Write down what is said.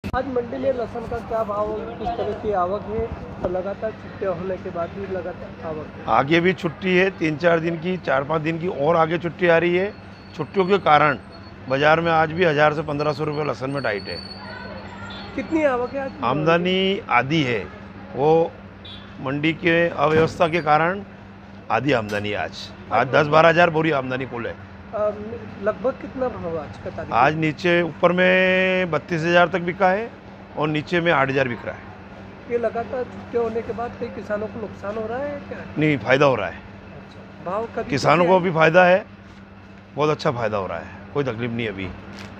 आज मंडी में लहसुन का क्या भाव, किस तरह की आवक है? तो लगातार छुट्टियां होने के बाद भी लगातार आवक है। आगे भी छुट्टी है, 3-4 दिन की, 4-5 दिन की और आगे छुट्टी आ रही है। छुट्टियों के कारण बाज़ार में आज भी 1000 से 1500 रुपये लहसुन में टाइट है। कितनी आवक है आज? आमदनी आधी है, वो मंडी के अव्यवस्था के कारण आधी आमदनी आज 10-12 हज़ार बोरी आमदनी कुल है। लगभग कितना भाव आज का तारीख? आज नीचे ऊपर में 32,000 तक बिका है और नीचे में 8,000 बिक रहा है। ये लगातार छुट्टियां होने के बाद कई किसानों को नुकसान हो रहा है क्या? नहीं, फ़ायदा हो रहा है। अच्छा, भाव कभी किसानों को भी फ़ायदा है, बहुत अच्छा फ़ायदा हो रहा है, कोई तकलीफ नहीं अभी।